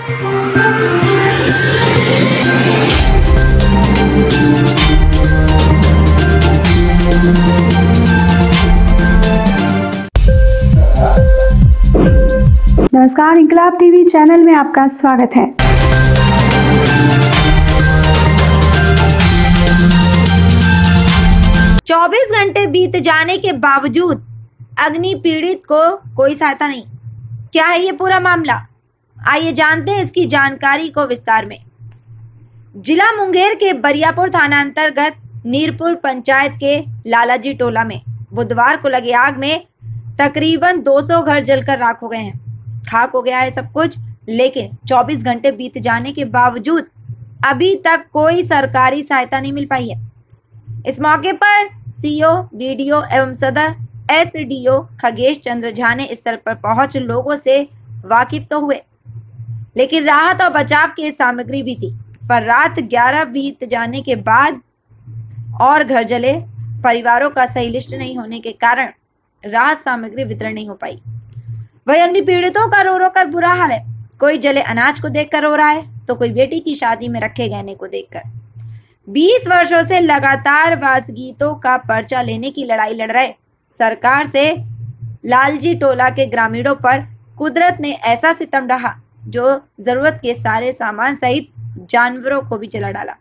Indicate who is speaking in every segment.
Speaker 1: नमस्कार, इंकलाब TV channel में आपका स्वागत है।
Speaker 2: चौबीस घंटे बीत जाने के बावजूद अग्नि पीड़ित को कोई सहायता नहीं। क्या है ये पूरा मामला? आइए जानते हैं इसकी जानकारी को विस्तार में। जिला मुंगेर के बरियापुर थाना अंतर्गत नीरपुर पंचायत के लालाजी टोला में बुधवार को लगी आग में तकरीबन 200 घर जलकर राख हो गए हैं। खाक हो गया है सब कुछ, लेकिन 24 घंटे बीत जाने के बावजूद अभी तक कोई सरकारी सहायता नहीं मिल पाई है। इस मौके पर सीओ, बीडीओ एवं सदर एसडीओ खगेश चंद्र झा ने स्थल पर पहुंच लोगों से वाकिफ तो हुए, लेकिन राहत और बचाव की सामग्री भी थी। पर रात 11 बीत जाने के बाद और घर जले। परिवारों का सही लिस्ट नहीं होने के कारण राहत सामग्री वितरण नहीं हो पाई। वही अग्नि पीड़ितों का रो रो कर बुरा हाल है। कोई जले अनाज को देखकर रो रहा है, तो कोई बेटी की शादी में रखे गहने को देखकर। 20 वर्षों से लगातार वास गीतों का पर्चा लेने की लड़ाई लड़ रहे सरकार से लालजी टोला के ग्रामीणों पर कुदरत ने ऐसा सितम ढहा जो जरूरत के सारे सामान सहित जानवरों को भी जला डाला।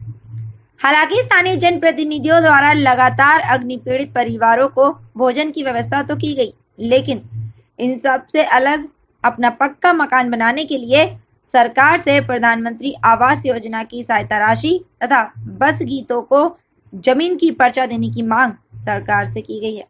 Speaker 2: हालांकि स्थानीय जनप्रतिनिधियों द्वारा लगातार अग्नि पीड़ित परिवारों को भोजन की व्यवस्था तो की गई, लेकिन इन सब से अलग अपना पक्का मकान बनाने के लिए सरकार से प्रधानमंत्री आवास योजना की सहायता राशि तथा बस गीतों को जमीन की पर्चा देने की मांग सरकार से की गई है।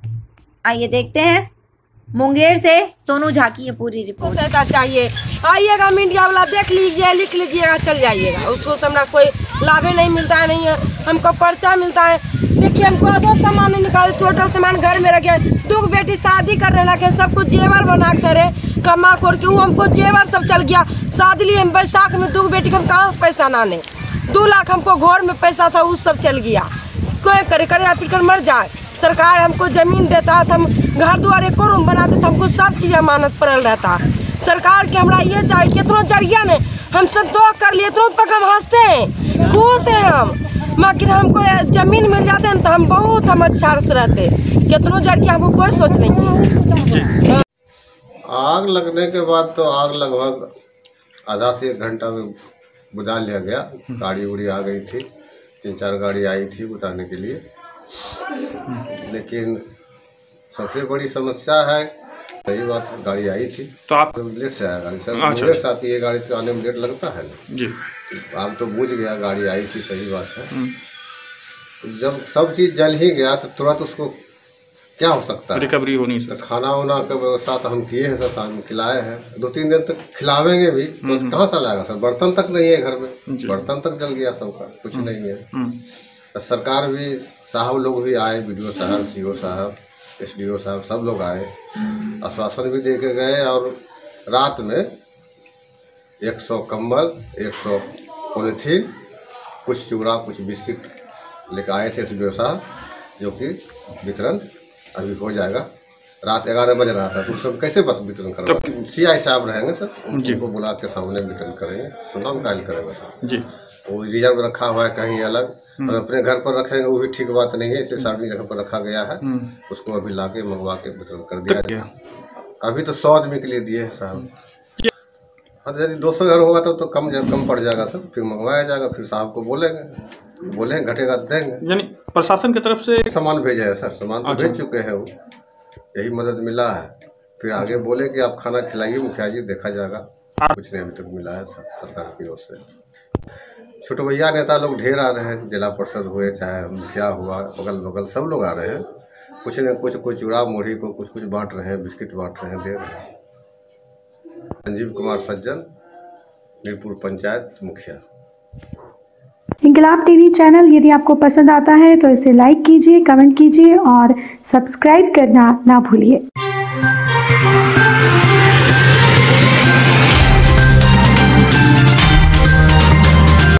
Speaker 2: आइए देखते हैं मुंगेर से सोनू झा की ये पूरी रिपोर्ट।
Speaker 3: सहायता चाहिए, आइएगा मीडिया वाला, देख लीजिए, लिख लीजिएगा, चल जाइएगा। उसको हमारा कोई लाभ नहीं मिलता है, नहीं है हमको पर्चा मिलता है। देखिए हमको आधा सामान नहीं निकाले, टोटल सामान घर में रखे। 2 बेटी शादी करने लगे, सब कुछ जेवर बना करे कमा कर के, वो हमको जेवर सब चल गया। शादी लिए हम बैसाख में 2 बेटी को हम कहाँ से पैसा लाने? 2 लाख हमको घर में पैसा था, वो सब चल गया। कोई करे करे या फिर कर मर जाए। सरकार हमको जमीन देता था, हम घर द्वार एको रूम बनाते थे, हमको सब चीज़ अमानत पड़ल रहता। सरकार के हमरा ये चाहिए, कितना जरिया ने हम संतोष कर लिए, तुरंत तक हम हंसते हैं, खुश हैं हम। मगर हमको जमीन मिल जाते हैं तो हम अच्छा से रहते। कितना जरिया हमको कोई सोच नहीं है।
Speaker 4: आग लगने के बाद तो आग लगभग आधा से 1 घंटा में बुझा लिया गया। गाड़ी उड़ी आ गई थी, 3-4 गाड़ी आई थी बुझाने के लिए। लेकिन सबसे बड़ी समस्या है, सही बात, गाड़ी आई थी तो आप लेट से आया गाड़ी। सर लेट से आती है गाड़ी, तो आने में लेट लगता है ना जी। आप तो बुझ गया, गाड़ी आई थी, सही बात है। जब सब चीज़ जल ही गया तो तुरंत उसको क्या हो सकता है, रिकवरी होनी सकती। खाना वाना का व्यवस्था तो हम किए हैं सर, साथ में खिलाए हैं, 2-3 दिन तक खिलावेंगे भी, तो कहाँ से लाएगा सर? बर्तन तक नहीं है घर में, बर्तन तक जल गया सबका, कुछ नहीं है। सरकार भी, साहब लोग भी आए, बीडीओ साहब, सीओ साहब, एसडीओ साहब, सब लोग आए, आश्वासन भी दे के गए। और रात में 100 कंबल, 100 पॉलीथीन, कुछ चूड़ा, कुछ बिस्किट लेकर आए थे एसडीओ साहब, जो कि वितरण अभी हो जाएगा। रात 11 बज रहा था, तो सब कैसे वितरण करेंगे? सीआई साहब रहेंगे सर, उनको बुला के सामने वितरण करेंगे। सुनाम कायल करेगा सर जी। वो रिजर्व रखा हुआ है कहीं अलग, तो अपने घर पर रखेंगे वो भी ठीक बात नहीं है, इसे सार्वजनिक जगह पर रखा गया है। उसको अभी लाके मंगवा के वितरण कर दिया जाए। अभी तो 100 आदमी के लिए दिए हैं साहब। हाँ, यदि 200 घर होगा तो कम पड़ जाएगा सर, फिर मंगवाया जाएगा, फिर साहब को बोलेंगे घटेगा देंगे। यानी प्रशासन की तरफ से सामान भेजा है सर, सामान तो भेज चुके हैं, वो यही मदद मिला है। फिर आगे बोले कि आप खाना खिलाइए मुखिया जी, देखा जाएगा। कुछ नहीं अभी तक मिला है सरकार की ओर से। छोटे भैया नेता लोग ढेर आ रहे हैं, जिला परिषद हुए चाहे मुखिया हुआ, बगल बगल सब लोग आ रहे हैं। कुछ न कुछ, कोई चूड़ा मुढ़ी को कुछ बांट रहे हैं, बिस्किट बांट रहे हैं, दे रहे हैं। संजीव कुमार सज्जन, नीरपुर पंचायत मुखिया।
Speaker 1: इंकलाब टीवी चैनल यदि आपको पसंद आता है तो इसे लाइक कीजिए, कमेंट कीजिए और सब्सक्राइब करना ना भूलिए।